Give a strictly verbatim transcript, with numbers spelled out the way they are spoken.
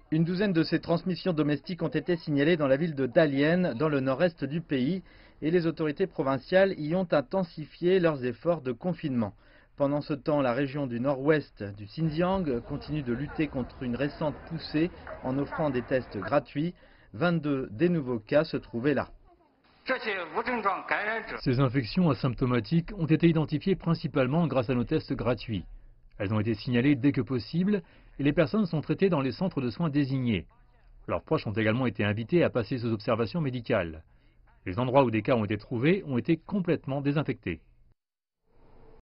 Une douzaine de ces transmissions domestiques ont été signalées dans la ville de Dalian, dans le nord-est du pays, et les autorités provinciales y ont intensifié leurs efforts de confinement. Pendant ce temps, la région du nord-ouest du Xinjiang continue de lutter contre une récente poussée en offrant des tests gratuits. vingt-deux des nouveaux cas se trouvaient là. Ces infections asymptomatiques ont été identifiées principalement grâce à nos tests gratuits. Elles ont été signalées dès que possible et les personnes sont traitées dans les centres de soins désignés. Leurs proches ont également été invités à passer sous observation médicale. Les endroits où des cas ont été trouvés ont été complètement désinfectés.